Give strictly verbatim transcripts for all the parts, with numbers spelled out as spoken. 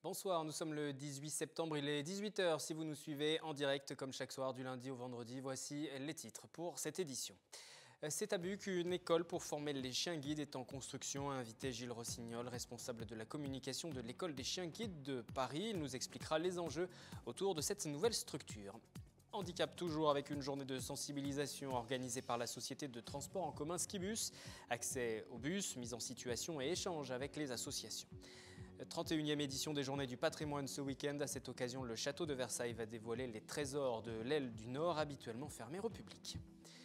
Bonsoir, nous sommes le dix-huit septembre, il est dix-huit heures. Si vous nous suivez en direct comme chaque soir du lundi au vendredi, voici les titres pour cette édition. C'est à Buc qu'une école pour former les chiens guides est en construction, a invité Gilles Rossignol, responsable de la communication de l'école des chiens guides de Paris. Il nous expliquera les enjeux autour de cette nouvelle structure. Handicap toujours avec une journée de sensibilisation organisée par la société de transport en commun Skibus. Accès au bus, mise en situation et échange avec les associations. trente et unième édition des Journées du patrimoine ce week-end. À cette occasion, le château de Versailles va dévoiler les trésors de l'aile du Nord, habituellement fermés au public.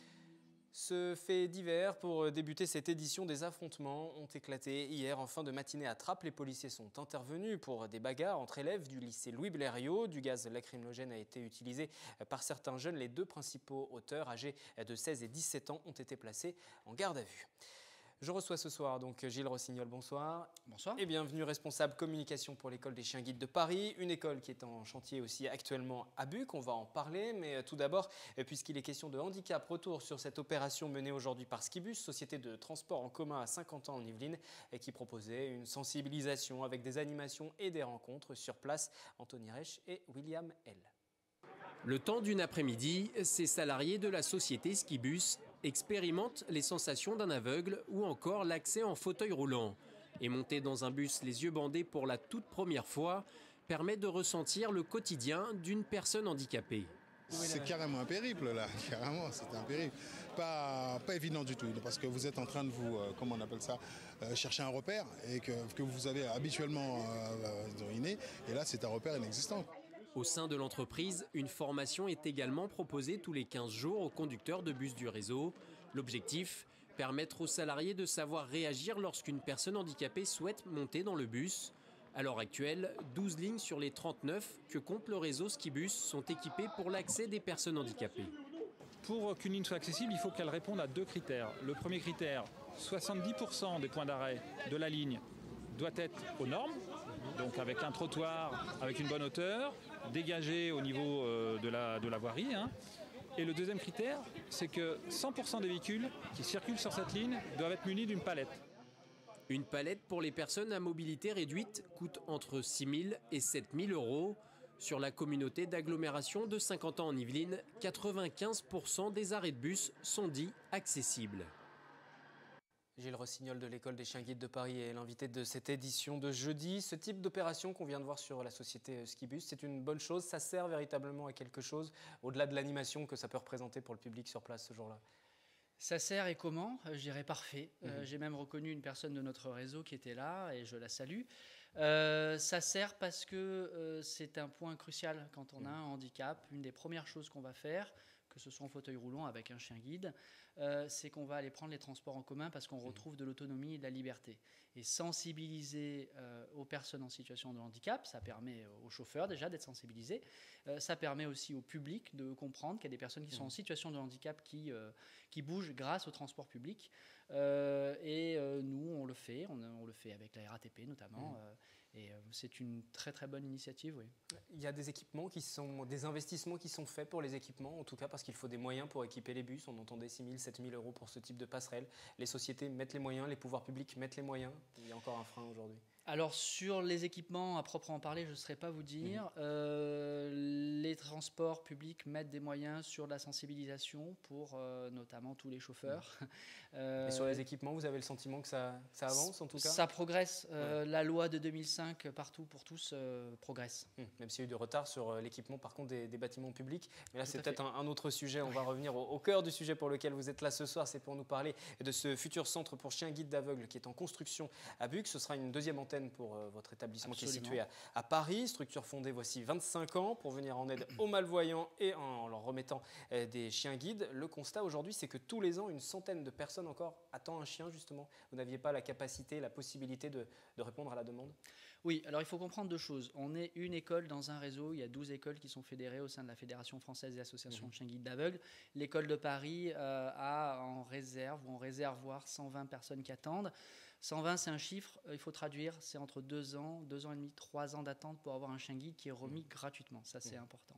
Ce fait divers pour débuter cette édition, des affrontements ont éclaté hier en fin de matinée à Trappes. Les policiers sont intervenus pour des bagarres entre élèves du lycée Louis Blériot. Du gaz lacrymogène a été utilisé par certains jeunes. Les deux principaux auteurs, âgés de seize et dix-sept ans, ont été placés en garde à vue. Je reçois ce soir donc Gilles Rossignol, bonsoir. Bonsoir. Et bienvenue, responsable communication pour l'école des chiens guides de Paris, une école qui est en chantier aussi actuellement à Buc. On va en parler, mais tout d'abord, puisqu'il est question de handicap, retour sur cette opération menée aujourd'hui par Skibus, société de transport en commun à Saint-Quentin en Yvelines, et qui proposait une sensibilisation avec des animations et des rencontres sur place. Anthony Reich et William L. Le temps d'une après-midi, ces salariés de la société Skibus expérimentent les sensations d'un aveugle ou encore l'accès en fauteuil roulant. Et monter dans un bus les yeux bandés pour la toute première fois permet de ressentir le quotidien d'une personne handicapée. C'est carrément un périple là, carrément, c'est un périple. Pas, pas évident du tout, parce que vous êtes en train de vous, euh, comment on appelle ça, euh, chercher un repère et que, que vous avez habituellement euh, dominé, et là c'est un repère inexistant. Au sein de l'entreprise, une formation est également proposée tous les quinze jours aux conducteurs de bus du réseau. L'objectif, permettre aux salariés de savoir réagir lorsqu'une personne handicapée souhaite monter dans le bus. À l'heure actuelle, douze lignes sur les trente-neuf que compte le réseau Skibus sont équipées pour l'accès des personnes handicapées. Pour qu'une ligne soit accessible, il faut qu'elle réponde à deux critères. Le premier critère, soixante-dix pour cent des points d'arrêt de la ligne doit être aux normes, donc avec un trottoir avec une bonne hauteur, dégagé au niveau euh, de, la, de la voirie. Hein. Et le deuxième critère, c'est que cent pour cent des véhicules qui circulent sur cette ligne doivent être munis d'une palette. Une palette pour les personnes à mobilité réduite coûte entre six mille et sept mille euros. Sur la communauté d'agglomération de Saint-Quentin en Yvelines, quatre-vingt-quinze pour cent des arrêts de bus sont dits accessibles. Gilles Rossignol de l'école des chiens guides de Paris est l'invité de cette édition de jeudi. Ce type d'opération qu'on vient de voir sur la société Skibus, c'est une bonne chose. Ça sert véritablement à quelque chose, au-delà de l'animation que ça peut représenter pour le public sur place ce jour-là. Ça sert et comment? Je dirais parfait. Mmh. Euh, j'ai même reconnu une personne de notre réseau qui était là et je la salue. Euh, ça sert parce que euh, c'est un point crucial quand on a un handicap. Une des premières choses qu'on va faire, que ce soit en fauteuil roulant avec un chien guide, euh, c'est qu'on va aller prendre les transports en commun parce qu'on retrouve de l'autonomie et de la liberté. Et sensibiliser euh, aux personnes en situation de handicap, ça permet aux chauffeurs déjà d'être sensibilisés. Euh, ça permet aussi au public de comprendre qu'il y a des personnes qui sont en situation de handicap qui, euh, qui bougent grâce au transport public. Euh, et euh, nous, on le fait. On, on le fait avec la R A T P notamment. Mmh. Euh, et euh, c'est une très très bonne initiative, oui. Il y a des équipements qui sont, des investissements qui sont faits pour les équipements, en tout cas parce qu'il faut des moyens pour équiper les bus. On entendait six mille, sept mille euros pour ce type de passerelle. Les sociétés mettent les moyens, les pouvoirs publics mettent les moyens. Il y a encore un frein aujourd'hui. Alors sur les équipements, à proprement parler, je ne saurais pas vous dire. Mmh. Euh, les transports publics mettent des moyens sur la sensibilisation pour euh, notamment tous les chauffeurs. Mmh. Euh, Et sur les équipements, vous avez le sentiment que ça, ça avance en tout cas? Ça progresse. Euh, ouais. La loi de deux mille cinq, partout pour tous, euh, progresse. Mmh. Même s'il y a eu du retard sur l'équipement par contre des, des bâtiments publics. Mais là, c'est peut-être un, un autre sujet. On va revenir au, au cœur du sujet pour lequel vous êtes là ce soir. C'est pour nous parler de ce futur centre pour chiens guides d'aveugles qui est en construction à Buc. Ce sera une deuxième antenne pour euh, votre établissement. Absolument. Qui est situé à, à Paris. Structure fondée voici vingt-cinq ans pour venir en aide aux malvoyants et en leur remettant euh, des chiens guides. Le constat aujourd'hui, c'est que tous les ans, une centaine de personnes encore attendent un chien justement. Vous n'aviez pas la capacité, la possibilité de, de répondre à la demande? Oui, alors il faut comprendre deux choses. On est une école dans un réseau. Il y a douze écoles qui sont fédérées au sein de la Fédération française des associations mmh. de chiens guides d'aveugles. L'école de Paris euh, a en réserve ou en réservoir cent vingt personnes qui attendent. cent vingt, c'est un chiffre, il faut traduire, c'est entre deux ans, deux ans et demi, trois ans d'attente pour avoir un chien guide qui est remis mmh. gratuitement. Ça, c'est mmh. important.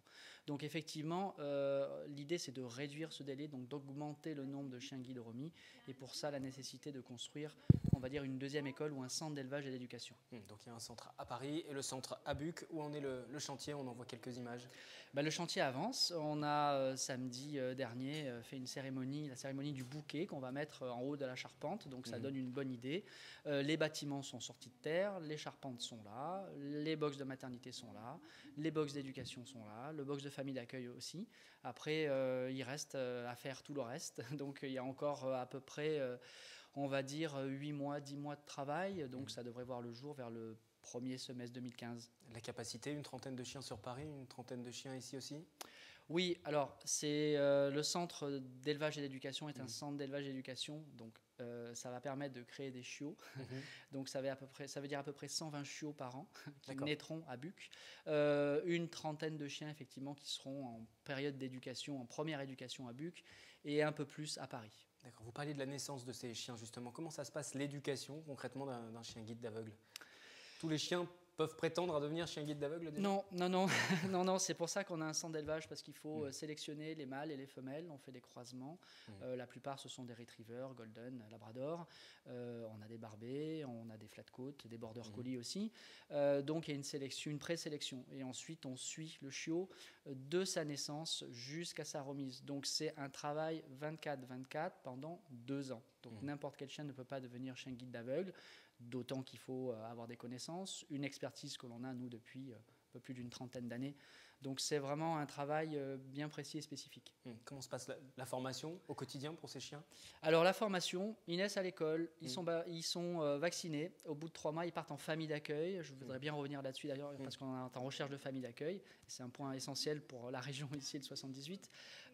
Donc effectivement, euh, l'idée c'est de réduire ce délai, donc d'augmenter le nombre de chiens guides remis, et pour ça la nécessité de construire, on va dire, une deuxième école ou un centre d'élevage et d'éducation. Donc il y a un centre à Paris et le centre à Buc. Où en est le, le chantier? On en voit quelques images. Bah, le chantier avance. On a euh, samedi euh, dernier euh, fait une cérémonie, la cérémonie du bouquet qu'on va mettre euh, en haut de la charpente, donc ça mmh. donne une bonne idée. Euh, les bâtiments sont sortis de terre, les charpentes sont là, les box de maternité sont là, les box d'éducation sont là, le box de famille d'accueil aussi. Après, euh, il reste euh, à faire tout le reste, donc il y a encore euh, à peu près, euh, on va dire, huit mois, dix mois de travail, donc mmh. ça devrait voir le jour vers le premier semestre deux mille quinze. La capacité, une trentaine de chiens sur Paris, une trentaine de chiens ici aussi? Oui, alors c'est euh, le centre d'élevage et d'éducation est mmh. un centre d'élevage et d'éducation, donc euh, ça va permettre de créer des chiots. Mmh. Donc ça, va à peu près, ça veut dire à peu près cent vingt chiots par an qui naîtront à Buc. Euh, une trentaine de chiens effectivement qui seront en période d'éducation, en première éducation à Buc, et un peu plus à Paris. D'accord. Vous parliez de la naissance de ces chiens justement. Comment ça se passe l'éducation concrètement d'un, d'un chien guide d'aveugle? Tous les chiens peuvent prétendre à devenir chien guide d'aveugle déjà? Non, non, non, non, non. C'est pour ça qu'on a un centre d'élevage, parce qu'il faut mmh. sélectionner les mâles et les femelles. On fait des croisements. Mmh. Euh, la plupart, ce sont des retrievers, golden, labrador. Euh, on a des barbets, on a des flat coats, des border mmh. collies aussi. Euh, donc il y a une sélection, une présélection, et ensuite on suit le chiot de sa naissance jusqu'à sa remise. Donc c'est un travail vingt-quatre vingt-quatre pendant deux ans. Donc mmh. n'importe quel chien ne peut pas devenir chien guide d'aveugle. D'autant qu'il faut avoir des connaissances, une expertise que l'on a, nous, depuis un peu plus d'une trentaine d'années. Donc c'est vraiment un travail bien précis et spécifique. Comment se passe la, la formation au quotidien pour ces chiens? Alors la formation, ils naissent à l'école, ils, mmh. sont, ils sont euh, vaccinés. Au bout de trois mois, ils partent en famille d'accueil. Je voudrais mmh. bien revenir là-dessus d'ailleurs, mmh. parce qu'on est en recherche de famille d'accueil. C'est un point essentiel pour la région ici, le soixante-dix-huit.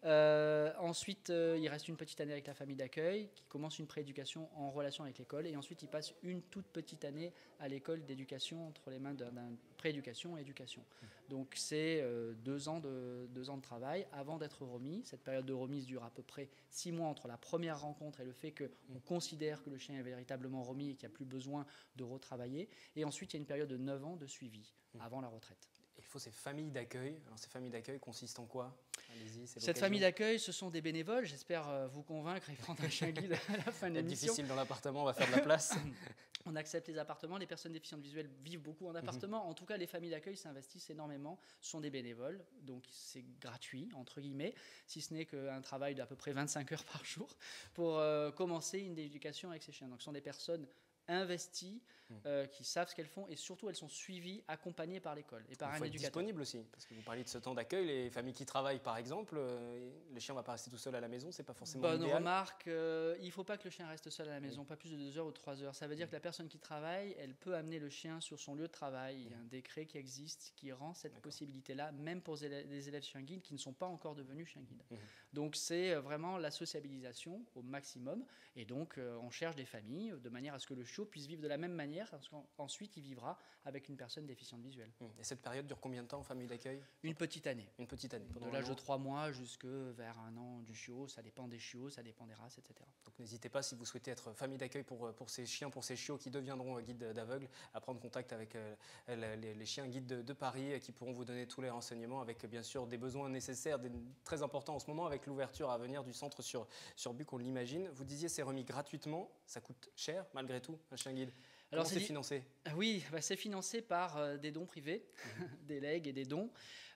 Euh, ensuite, euh, il reste une petite année avec la famille d'accueil, qui commence une prééducation en relation avec l'école. Et ensuite, il passe une toute petite année à l'école d'éducation entre les mains d'un, d'un prééducation et éducation. Mmh. Donc c'est euh, deux ans de, deux ans de travail avant d'être remis. Cette période de remise dure à peu près six mois entre la première rencontre et le fait qu'on considère que le chien est véritablement remis et qu'il n'y a plus besoin de retravailler. Et ensuite, il y a une période de neuf ans de suivi avant la retraite. Il faut ces familles d'accueil. Alors ces familles d'accueil consistent en quoi? Allez-y, c'est Cette famille d'accueil, ce sont des bénévoles. J'espère vous convaincre et prendre un chien guide à la fin de l'émission. Difficile dans l'appartement, on va faire de la place. On accepte les appartements. Les personnes déficientes visuelles vivent beaucoup en appartement. Mmh. En tout cas, les familles d'accueil s'investissent énormément. Ce sont des bénévoles, donc c'est gratuit, entre guillemets, si ce n'est qu'un travail d'à peu près vingt-cinq heures par jour pour euh, commencer une éducation avec ces chiens. Donc ce sont des personnes investies, euh, qui savent ce qu'elles font, et surtout elles sont suivies, accompagnées par l'école et par Il un faut éducateur. Être disponible aussi, parce que vous parliez de ce temps d'accueil, les familles qui travaillent par exemple, euh, le chien ne va pas rester tout seul à la maison, c'est pas forcément Bonne idéal. remarque, euh, il ne faut pas que le chien reste seul à la maison, oui. pas plus de deux heures ou trois heures. Ça veut dire que la personne qui travaille, elle peut amener le chien sur son lieu de travail. Il y a un décret qui existe qui rend cette D'accord. possibilité-là, même pour des élèves chiens guides qui ne sont pas encore devenus chiens guides. Mmh. Donc c'est vraiment la sociabilisation au maximum, et donc euh, on cherche des familles de manière à ce que le chiot puisse vivre de la même manière, parce qu'ensuite il vivra avec une personne déficiente visuelle. Et cette période dure combien de temps en famille d'accueil? Une petite année. Une petite année. De l'âge de trois mois jusque vers un an du chiot, ça dépend des chiots, ça dépend des races, et cetera. Donc n'hésitez pas, si vous souhaitez être famille d'accueil pour, pour ces chiens, pour ces chiots qui deviendront guides d'aveugles, à prendre contact avec euh, les, les chiens guides de, de Paris qui pourront vous donner tous les renseignements, avec bien sûr des besoins nécessaires, des, très importants en ce moment, avec l'ouverture à venir du centre sur, sur Buc, on l'imagine. Vous disiez c'est remis gratuitement, ça coûte cher malgré tout, un chien guide? Alors c'est financé? Oui, bah c'est financé par euh, des dons privés, mmh. des legs et des dons.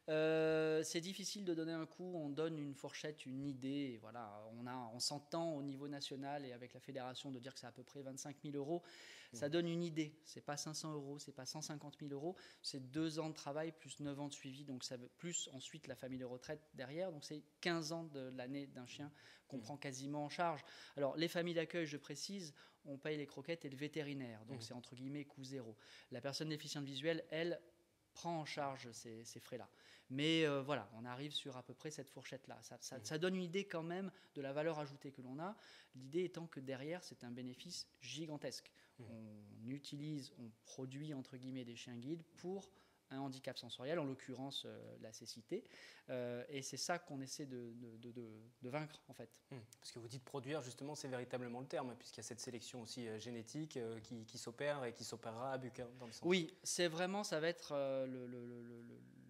Euh, c'est difficile de donner un coût, on donne une fourchette, une idée. Et voilà, on, a, on s'entend au niveau national et avec la fédération de dire que c'est à peu près vingt-cinq mille euros. Mmh. Ça donne une idée. C'est pas cinq cents euros, c'est pas cent cinquante mille euros. C'est deux ans de travail plus neuf ans de suivi. Donc ça veut plus ensuite la famille de retraite derrière. Donc c'est quinze ans de l'année d'un chien qu'on mmh. prend quasiment en charge. Alors les familles d'accueil, je précise, on paye les croquettes et le vétérinaire. Donc mmh. c'est entre guillemets coût zéro. La personne déficiente visuelle, elle, prend en charge ces, ces frais-là. Mais euh, voilà, on arrive sur à peu près cette fourchette-là. Ça, ça, ça donne une idée quand même de la valeur ajoutée que l'on a. L'idée étant que derrière, c'est un bénéfice gigantesque. Mmh. On utilise, on produit entre guillemets des chiens guides pour un handicap sensoriel, en l'occurrence euh, la cécité. Euh, et c'est ça qu'on essaie de, de, de, de vaincre en fait. Mmh. Parce que vous dites produire, justement, c'est véritablement le terme, puisqu'il y a cette sélection aussi euh, génétique euh, qui, qui s'opère et qui s'opérera à Buc, hein, dans le centre. Oui, c'est vraiment, ça va être euh, le, le, le, le on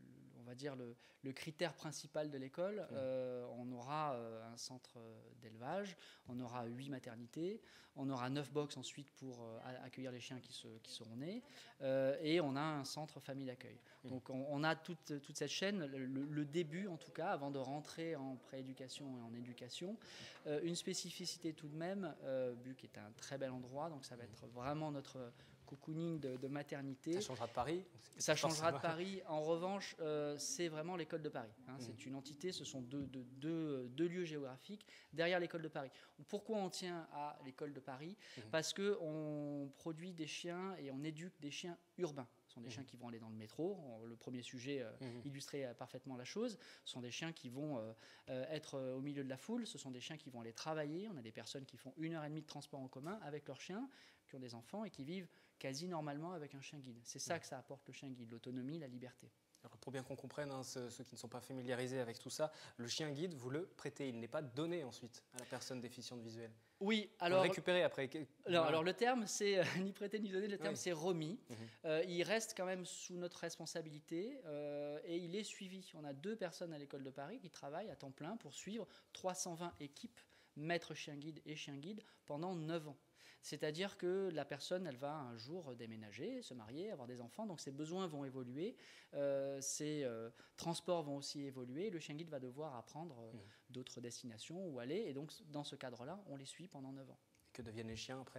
on va dire, le, le critère principal de l'école. Mmh. Euh, on aura euh, un centre d'élevage, on aura huit maternités, on aura neuf box ensuite pour euh, accueillir les chiens qui, se, qui seront nés, euh, et on a un centre famille d'accueil. Mmh. Donc on, on a toute, toute cette chaîne, le, le début en tout cas, avant de rentrer en prééducation et en éducation. Euh, une spécificité tout de même, euh, Buc est un très bel endroit, donc ça va être vraiment notre cocooning de, de maternité. Ça changera de Paris. Ça changera de Paris. En revanche, euh, c'est vraiment l'école de Paris. Hein. Mmh. C'est une entité, ce sont deux, deux, deux, deux lieux géographiques derrière l'école de Paris. Pourquoi on tient à l'école de Paris ? Mmh. Parce qu'on produit des chiens et on éduque des chiens urbains. Ce sont des mmh. chiens qui vont aller dans le métro. Le premier sujet euh, mmh. illustrait parfaitement la chose. Ce sont des chiens qui vont euh, euh, être au milieu de la foule. Ce sont des chiens qui vont aller travailler. On a des personnes qui font une heure et demie de transport en commun avec leurs chiens, qui ont des enfants et qui vivent quasi normalement avec un chien guide. C'est ça que ça apporte le chien guide, l'autonomie, la liberté. Alors pour bien qu'on comprenne, hein, ceux, ceux qui ne sont pas familiarisés avec tout ça, le chien guide, vous le prêtez, il n'est pas donné ensuite à la personne déficiente visuelle. Oui, alors... Vous le récupérez après. Alors, alors le terme, c'est euh, ni prêté ni donné, le terme oui. c'est remis. Mmh. Euh, il reste quand même sous notre responsabilité euh, et il est suivi. On a deux personnes à l'école de Paris qui travaillent à temps plein pour suivre trois cent vingt équipes, maîtres chien guide et chien guide, pendant neuf ans. C'est-à-dire que la personne, elle va un jour déménager, se marier, avoir des enfants, donc ses besoins vont évoluer, euh, ses euh, transports vont aussi évoluer, le chien guide va devoir apprendre euh, mmh. d'autres destinations où aller, et donc dans ce cadre-là, on les suit pendant neuf ans. Que deviennent les chiens après ?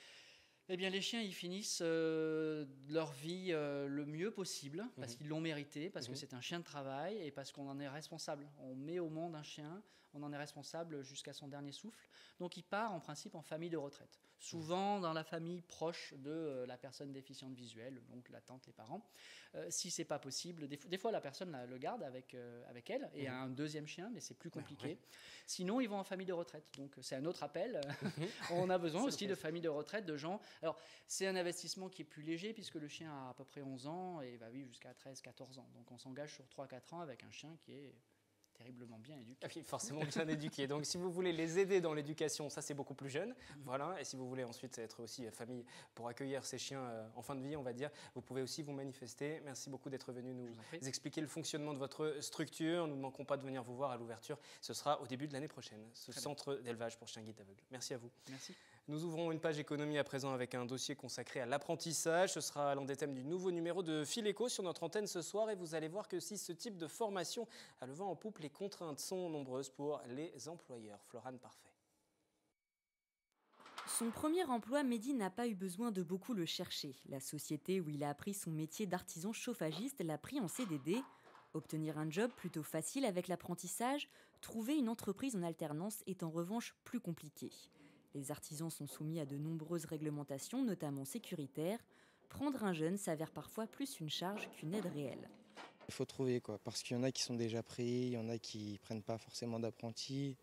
Eh bien, les chiens, ils finissent euh, leur vie euh, le mieux possible, parce mmh. qu'ils l'ont mérité, parce mmh. que c'est un chien de travail, et parce qu'on en est responsable. On met au monde un chien, on en est responsable jusqu'à son dernier souffle. Donc, il part en principe en famille de retraite. Souvent dans la famille proche de euh, la personne déficiente visuelle, donc la tante, les parents. Euh, si c'est pas possible, des, des fois la personne la, le garde avec, euh, avec elle et mmh. a un deuxième chien, mais c'est plus compliqué. Ouais, ouais. Sinon, ils vont en famille de retraite. Donc c'est un autre appel. On a besoin aussi de familles de retraite, de gens. Alors c'est un investissement qui est plus léger puisque le chien a à peu près onze ans et va vivre jusqu'à treize quatorze ans. Donc on s'engage sur trois quatre ans avec un chien qui est terriblement bien éduqué. Ah oui, forcément bien éduqué. Donc si vous voulez les aider dans l'éducation, ça c'est beaucoup plus jeune. Mmh. Voilà. Et si vous voulez ensuite être aussi famille pour accueillir ces chiens euh, en fin de vie, on va dire, vous pouvez aussi vous manifester. Merci beaucoup d'être venu nous expliquer le fonctionnement de votre structure. Nous ne manquons pas de venir vous voir à l'ouverture. Ce sera au début de l'année prochaine, ce Très centre d'élevage pour chiens guides aveugles. Merci à vous. Merci. Nous ouvrons une page économie à présent avec un dossier consacré à l'apprentissage. Ce sera l'un des thèmes du nouveau numéro de Philéco sur notre antenne ce soir. Et vous allez voir que si ce type de formation a le vent en poupe, les contraintes sont nombreuses pour les employeurs. Florane Parfait. Son premier emploi, Mehdi n'a pas eu besoin de beaucoup le chercher. La société où il a appris son métier d'artisan chauffagiste l'a pris en C D D. Obtenir un job plutôt facile avec l'apprentissage, trouver une entreprise en alternance est en revanche plus compliqué. Les artisans sont soumis à de nombreuses réglementations, notamment sécuritaires. Prendre un jeune s'avère parfois plus une charge qu'une aide réelle. Il faut trouver, quoi, parce qu'il y en a qui sont déjà pris, il y en a qui ne prennent pas forcément d'apprentis,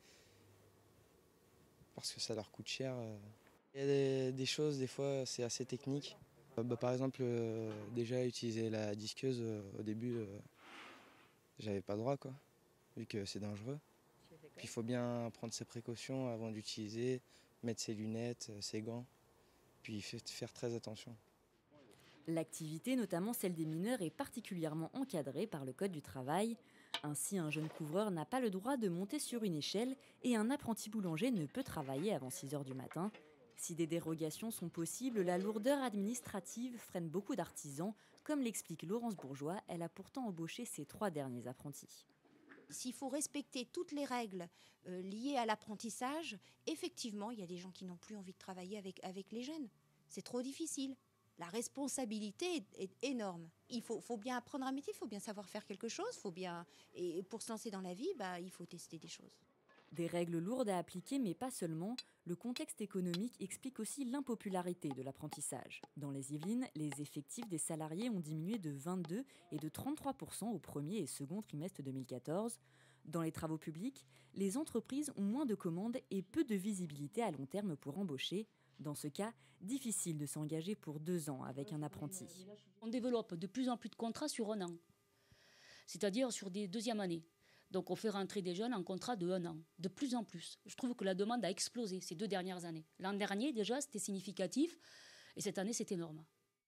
parce que ça leur coûte cher. Il y a des, des choses, des fois, c'est assez technique. Bah, par exemple, euh, déjà utiliser la disqueuse, euh, au début, euh, j'avais pas le droit, quoi, vu que c'est dangereux. Puis il faut bien prendre ses précautions avant d'utiliser, mettre ses lunettes, ses gants, puis faire très attention. L'activité, notamment celle des mineurs, est particulièrement encadrée par le Code du travail. Ainsi, un jeune couvreur n'a pas le droit de monter sur une échelle et un apprenti boulanger ne peut travailler avant six heures du matin. Si des dérogations sont possibles, la lourdeur administrative freine beaucoup d'artisans. Comme l'explique Laurence Bourgeois, elle a pourtant embauché ses trois derniers apprentis. S'il faut respecter toutes les règles euh, liées à l'apprentissage, effectivement, il y a des gens qui n'ont plus envie de travailler avec, avec les jeunes. C'est trop difficile. La responsabilité est, est énorme. Il faut, faut bien apprendre un métier, il faut bien savoir faire quelque chose. Faut bien, et pour se lancer dans la vie, bah, il faut tester des choses. Des règles lourdes à appliquer, mais pas seulement. Le contexte économique explique aussi l'impopularité de l'apprentissage. Dans les Yvelines, les effectifs des salariés ont diminué de vingt-deux et de trente-trois pour cent au premier et second trimestre deux mille quatorze. Dans les travaux publics, les entreprises ont moins de commandes et peu de visibilité à long terme pour embaucher. Dans ce cas, difficile de s'engager pour deux ans avec un apprenti. On développe de plus en plus de contrats sur un an, c'est-à-dire sur des deuxièmes années. Donc on fait rentrer des jeunes en contrat de un an, de plus en plus. Je trouve que la demande a explosé ces deux dernières années. L'an dernier déjà c'était significatif et cette année c'est énorme.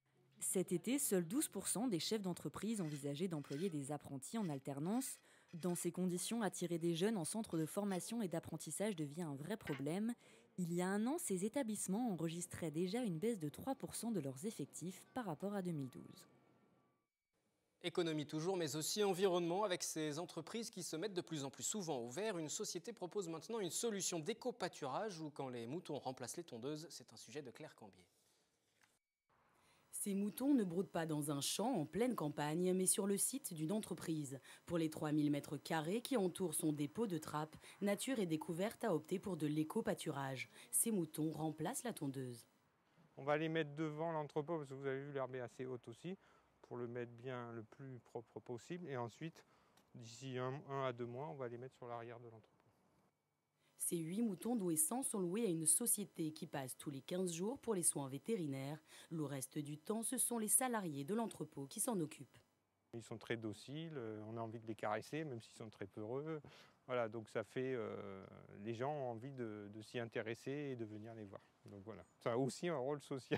Cet été, seuls douze pour cent des chefs d'entreprise envisageaient d'employer des apprentis en alternance. Dans ces conditions, attirer des jeunes en centre de formation et d'apprentissage devient un vrai problème. Il y a un an, ces établissements enregistraient déjà une baisse de trois pour cent de leurs effectifs par rapport à deux mille douze. Économie toujours, mais aussi environnement. Avec ces entreprises qui se mettent de plus en plus souvent au vert, une société propose maintenant une solution d'éco-pâturage où quand les moutons remplacent les tondeuses, c'est un sujet de Claire Cambier. Ces moutons ne broutent pas dans un champ en pleine campagne, mais sur le site d'une entreprise. Pour les trois mille mètres carrés qui entourent son dépôt de trappe, Nature et Découverte a opté pour de l'éco-pâturage. Ces moutons remplacent la tondeuse. On va les mettre devant l'entrepôt parce que vous avez vu l'herbe est assez haute aussi, pour le mettre bien le plus propre possible. Et ensuite, d'ici un, un à deux mois, on va les mettre sur l'arrière de l'entrepôt. Ces huit moutons doués cent sont loués à une société qui passe tous les quinze jours pour les soins vétérinaires. Le reste du temps, ce sont les salariés de l'entrepôt qui s'en occupent. Ils sont très dociles, on a envie de les caresser, même s'ils sont très peureux. Voilà, donc ça fait, euh, les gens ont envie de, de s'y intéresser et de venir les voir. Donc voilà, ça a aussi un rôle social.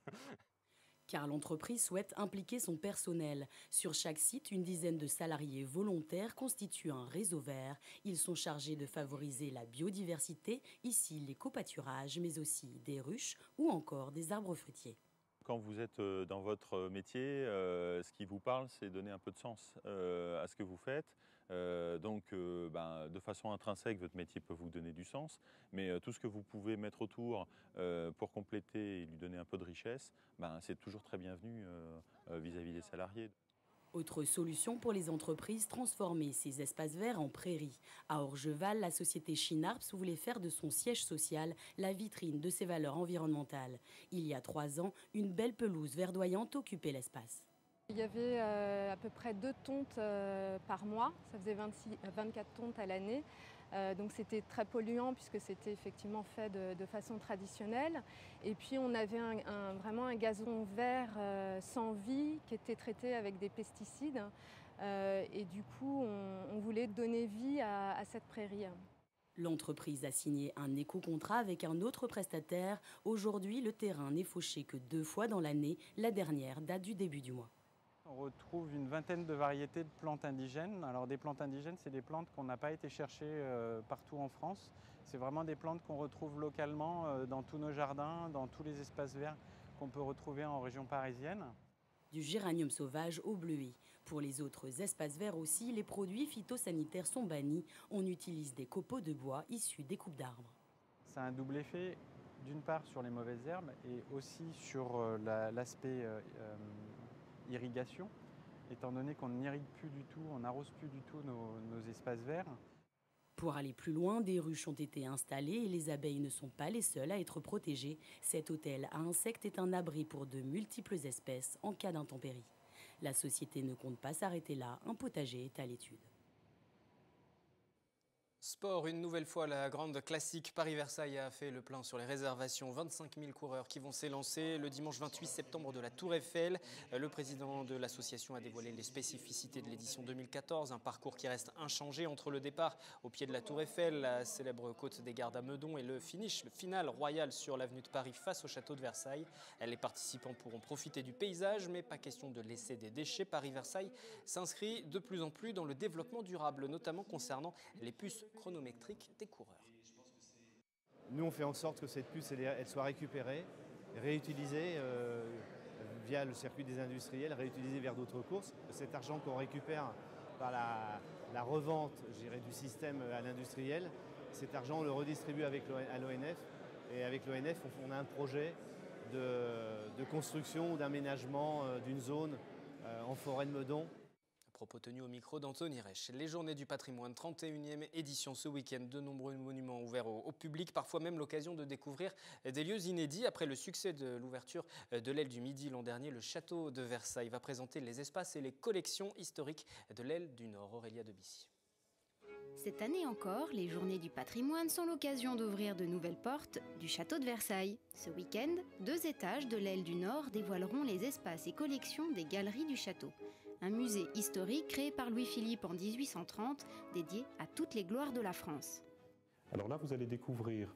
Car l'entreprise souhaite impliquer son personnel. Sur chaque site, une dizaine de salariés volontaires constituent un réseau vert. Ils sont chargés de favoriser la biodiversité, ici l'éco-pâturage, mais aussi des ruches ou encore des arbres fruitiers. Quand vous êtes dans votre métier, euh, ce qui vous parle, c'est donner un peu de sens euh, à ce que vous faites. Euh, donc, euh, ben, de façon intrinsèque, votre métier peut vous donner du sens, mais euh, tout ce que vous pouvez mettre autour euh, pour compléter et lui donner un peu de richesse, ben, c'est toujours très bienvenu euh, euh, vis-à-vis des salariés. Autre solution pour les entreprises, transformer ces espaces verts en prairies. À Orgeval, la société Chinarps voulait faire de son siège social la vitrine de ses valeurs environnementales. Il y a trois ans, une belle pelouse verdoyante occupait l'espace. Il y avait euh, à peu près deux tontes euh, par mois, ça faisait vingt-six, vingt-quatre tontes à l'année. Euh, donc c'était très polluant puisque c'était effectivement fait de, de façon traditionnelle. Et puis on avait un, un, vraiment un gazon vert euh, sans vie qui était traité avec des pesticides. Euh, et du coup on, on voulait donner vie à, à cette prairie. L'entreprise a signé un éco-contrat avec un autre prestataire. Aujourd'hui, le terrain n'est fauché que deux fois dans l'année. La dernière date du début du mois. On retrouve une vingtaine de variétés de plantes indigènes. Alors des plantes indigènes, c'est des plantes qu'on n'a pas été chercher euh, partout en France. C'est vraiment des plantes qu'on retrouve localement euh, dans tous nos jardins, dans tous les espaces verts qu'on peut retrouver en région parisienne. Du géranium sauvage au bleuet. Pour les autres espaces verts aussi, les produits phytosanitaires sont bannis. On utilise des copeaux de bois issus des coupes d'arbres. C'est un double effet, d'une part sur les mauvaises herbes et aussi sur euh, l'aspect euh, euh, irrigation, étant donné qu'on n'irrigue plus du tout, on n'arrose plus du tout nos, nos espaces verts. Pour aller plus loin, des ruches ont été installées et les abeilles ne sont pas les seules à être protégées. Cet hôtel à insectes est un abri pour de multiples espèces en cas d'intempéries. La société ne compte pas s'arrêter là, un potager est à l'étude. Sport, une nouvelle fois, la grande classique Paris-Versailles a fait le plein sur les réservations. vingt-cinq mille coureurs qui vont s'élancer le dimanche vingt-huit septembre de la Tour Eiffel. Le président de l'association a dévoilé les spécificités de l'édition deux mille quatorze. Un parcours qui reste inchangé entre le départ au pied de la Tour Eiffel, la célèbre côte des Gardes à Meudon et le finish, le final royal sur l'avenue de Paris face au château de Versailles. Les participants pourront profiter du paysage, mais pas question de laisser des déchets. Paris-Versailles s'inscrit de plus en plus dans le développement durable, notamment concernant les puces chronométriques des coureurs. Nous, on fait en sorte que cette puce elle, elle soit récupérée, réutilisée euh, via le circuit des industriels, réutilisée vers d'autres courses. Cet argent qu'on récupère par la, la revente, je dirais, du système à l'industriel, cet argent on le redistribue avec à l'O N F. Et avec l'O N F, on a un projet de, de construction ou d'aménagement d'une zone euh, en forêt de Meudon. Propos tenus au micro d'Anthony Reich. Les Journées du patrimoine, trente et unième édition ce week-end. De nombreux monuments ouverts au, au public, parfois même l'occasion de découvrir des lieux inédits. Après le succès de l'ouverture de l'aile du Midi l'an dernier, le château de Versailles va présenter les espaces et les collections historiques de l'aile du Nord. Aurélia Debussy. Cette année encore, les Journées du patrimoine sont l'occasion d'ouvrir de nouvelles portes du château de Versailles. Ce week-end, deux étages de l'aile du Nord dévoileront les espaces et collections des galeries du château. Un musée historique créé par Louis-Philippe en dix-huit cent trente, dédié à toutes les gloires de la France. Alors là, vous allez découvrir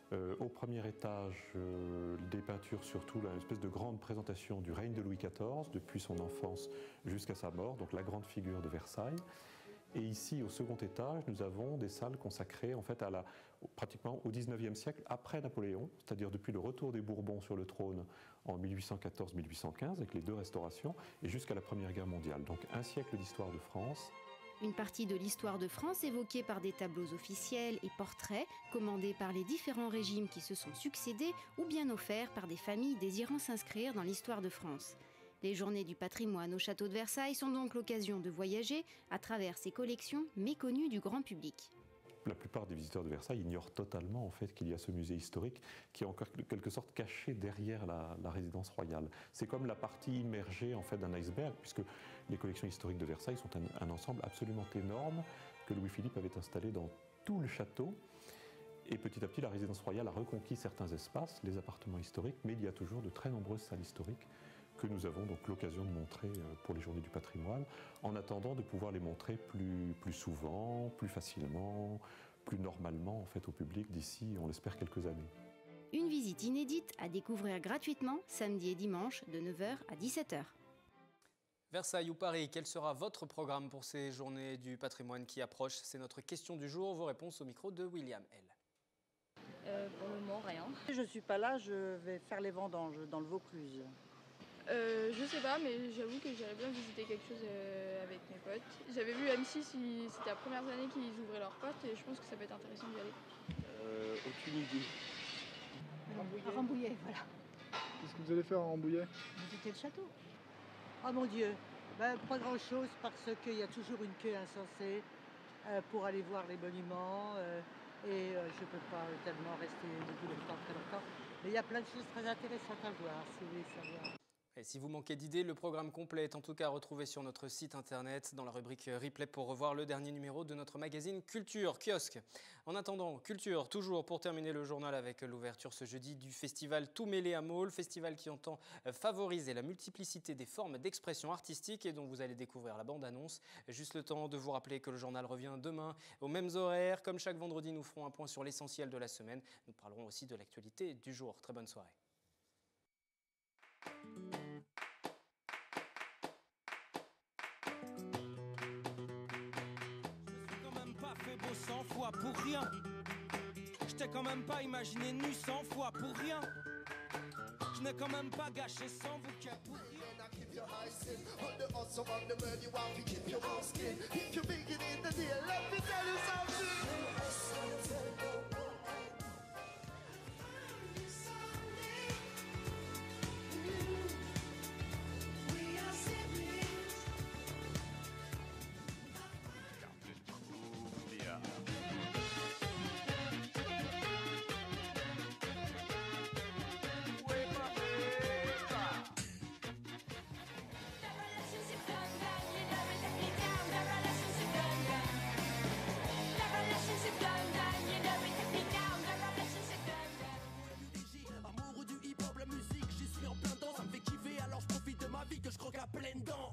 Euh, au premier étage, euh, des peintures surtout, là, une espèce de grande présentation du règne de Louis quatorze, depuis son enfance jusqu'à sa mort, donc la grande figure de Versailles. Et ici, au second étage, nous avons des salles consacrées en fait à la, pratiquement au dix-neuvième siècle, après Napoléon, c'est-à-dire depuis le retour des Bourbons sur le trône en mille huit cent quatorze mille huit cent quinze, avec les deux restaurations, et jusqu'à la Première Guerre mondiale. Donc un siècle d'histoire de France. Une partie de l'histoire de France évoquée par des tableaux officiels et portraits commandés par les différents régimes qui se sont succédés ou bien offerts par des familles désirant s'inscrire dans l'histoire de France. Les Journées du patrimoine au château de Versailles sont donc l'occasion de voyager à travers ces collections méconnues du grand public. La plupart des visiteurs de Versailles ignorent totalement en fait qu'il y a ce musée historique qui est en quelque sorte caché derrière la, la résidence royale. C'est comme la partie immergée en fait d'un iceberg, puisque les collections historiques de Versailles sont un, un ensemble absolument énorme que Louis-Philippe avait installé dans tout le château. Et petit à petit, la résidence royale a reconquis certains espaces, les appartements historiques, mais il y a toujours de très nombreuses salles historiques que nous avons donc l'occasion de montrer pour les Journées du patrimoine, en attendant de pouvoir les montrer plus, plus souvent, plus facilement, plus normalement en fait, au public d'ici, on l'espère, quelques années. Une visite inédite à découvrir gratuitement samedi et dimanche de neuf heures à dix-sept heures. Versailles ou Paris, quel sera votre programme pour ces Journées du patrimoine qui approchent? C'est notre question du jour, vos réponses au micro de William L. Euh, pour le moment, rien. Je ne suis pas là, je vais faire les vendanges dans le Vaucluse. Euh, je sais pas, mais j'avoue que j'aimerais bien visiter quelque chose euh, avec mes potes. J'avais vu M six, c'était la première année qu'ils ouvraient leurs portes et je pense que ça peut être intéressant d'y aller. Euh, aucune idée. Rambouillet. À Rambouillet, voilà. Qu'est-ce que vous allez faire à Rambouillet? Visiter le château. Oh mon Dieu, ben, pas grand-chose parce qu'il y a toujours une queue insensée euh, pour aller voir les monuments euh, et euh, je ne peux pas tellement rester debout longtemps, très longtemps. Mais il y a plein de choses très intéressantes à voir, si vous voulez savoir. Et si vous manquez d'idées, le programme complet est en tout cas retrouvé sur notre site internet dans la rubrique Replay pour revoir le dernier numéro de notre magazine Culture Kiosque. En attendant, Culture, toujours pour terminer le journal avec l'ouverture ce jeudi du festival Tout mêlé à Maule, festival qui entend favoriser la multiplicité des formes d'expression artistique et dont vous allez découvrir la bande-annonce. Juste le temps de vous rappeler que le journal revient demain aux mêmes horaires. Comme chaque vendredi, nous ferons un point sur l'essentiel de la semaine. Nous parlerons aussi de l'actualité du jour. Très bonne soirée. cent fois pour rien. Je t'ai quand même pas imaginé nu cent fois pour rien. Je n'ai quand même pas gâché cent bouquets pour rien. Que je croque à pleines dents.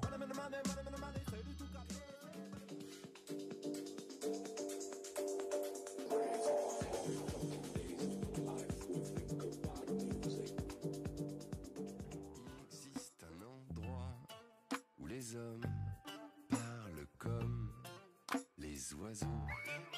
Il existe un endroit où les hommes parlent comme les oiseaux.